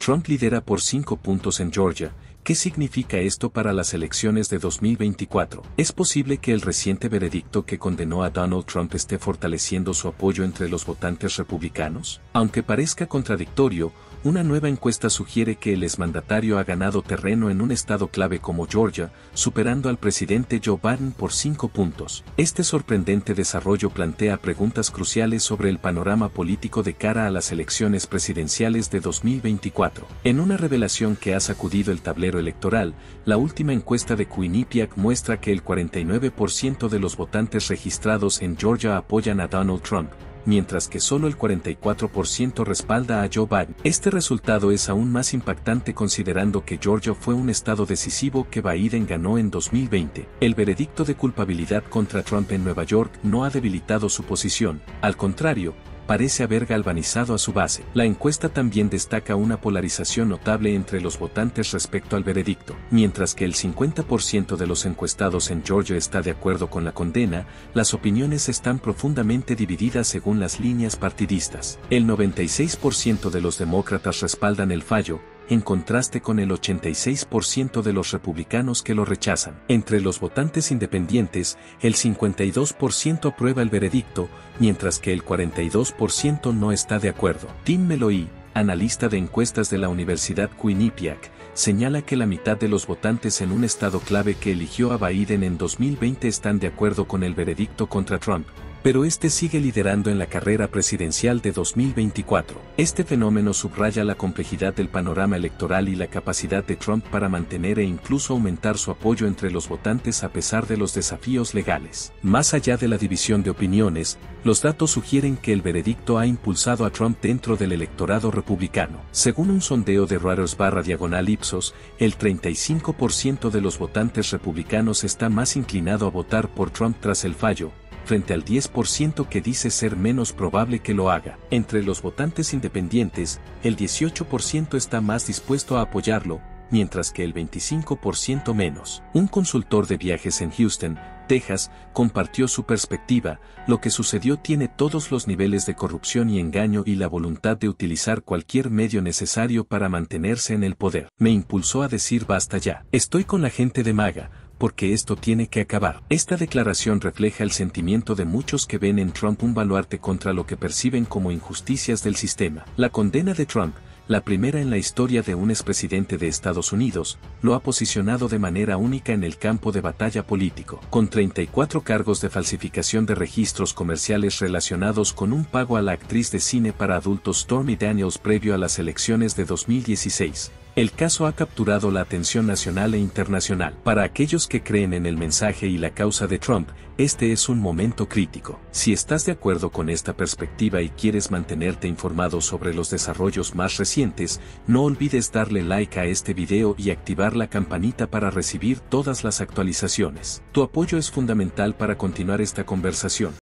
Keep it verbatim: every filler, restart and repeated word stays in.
Trump lidera por cinco puntos en Georgia. ¿Qué significa esto para las elecciones de dos mil veinticuatro? ¿Es posible que el reciente veredicto que condenó a Donald Trump esté fortaleciendo su apoyo entre los votantes republicanos? Aunque parezca contradictorio, una nueva encuesta sugiere que el exmandatario ha ganado terreno en un estado clave como Georgia, superando al presidente Joe Biden por cinco puntos. Este sorprendente desarrollo plantea preguntas cruciales sobre el panorama político de cara a las elecciones presidenciales de dos mil veinticuatro. En una revelación que ha sacudido el tablero electoral, la última encuesta de Quinnipiac muestra que el cuarenta y nueve por ciento de los votantes registrados en Georgia apoyan a Donald Trump, mientras que solo el cuarenta y cuatro por ciento respalda a Joe Biden. Este resultado es aún más impactante considerando que Georgia fue un estado decisivo que Biden ganó en dos mil veinte. El veredicto de culpabilidad contra Trump en Nueva York no ha debilitado su posición, al contrario, parece haber galvanizado a su base. La encuesta también destaca una polarización notable entre los votantes respecto al veredicto. Mientras que el cincuenta por ciento de los encuestados en Georgia está de acuerdo con la condena, las opiniones están profundamente divididas según las líneas partidistas. El noventa y seis por ciento de los demócratas respaldan el fallo, en contraste con el ochenta y seis por ciento de los republicanos que lo rechazan. Entre los votantes independientes, el cincuenta y dos por ciento aprueba el veredicto, mientras que el cuarenta y dos por ciento no está de acuerdo. Tim Meloy, analista de encuestas de la Universidad Quinnipiac, señala que la mitad de los votantes en un estado clave que eligió a Biden en dos mil veinte están de acuerdo con el veredicto contra Trump, pero este sigue liderando en la carrera presidencial de dos mil veinticuatro. Este fenómeno subraya la complejidad del panorama electoral y la capacidad de Trump para mantener e incluso aumentar su apoyo entre los votantes a pesar de los desafíos legales. Más allá de la división de opiniones, los datos sugieren que el veredicto ha impulsado a Trump dentro del electorado republicano. Según un sondeo de Reuters barra diagonal Ipsos, el treinta y cinco por ciento de los votantes republicanos está más inclinado a votar por Trump tras el fallo, frente al diez por ciento que dice ser menos probable que lo haga. Entre los votantes independientes, el dieciocho por ciento está más dispuesto a apoyarlo, mientras que el veinticinco por ciento menos. Un consultor de viajes en Houston, Texas, compartió su perspectiva: lo que sucedió tiene todos los niveles de corrupción y engaño y la voluntad de utilizar cualquier medio necesario para mantenerse en el poder. Me impulsó a decir basta ya. Estoy con la gente de MAGA, porque esto tiene que acabar. Esta declaración refleja el sentimiento de muchos que ven en Trump un baluarte contra lo que perciben como injusticias del sistema. La condena de Trump, la primera en la historia de un expresidente de Estados Unidos, lo ha posicionado de manera única en el campo de batalla político. Con treinta y cuatro cargos de falsificación de registros comerciales relacionados con un pago a la actriz de cine para adultos Stormy Daniels previo a las elecciones de dos mil dieciséis. El caso ha capturado la atención nacional e internacional. Para aquellos que creen en el mensaje y la causa de Trump, este es un momento crítico. Si estás de acuerdo con esta perspectiva y quieres mantenerte informado sobre los desarrollos más recientes, no olvides darle like a este video y activar la campanita para recibir todas las actualizaciones. Tu apoyo es fundamental para continuar esta conversación.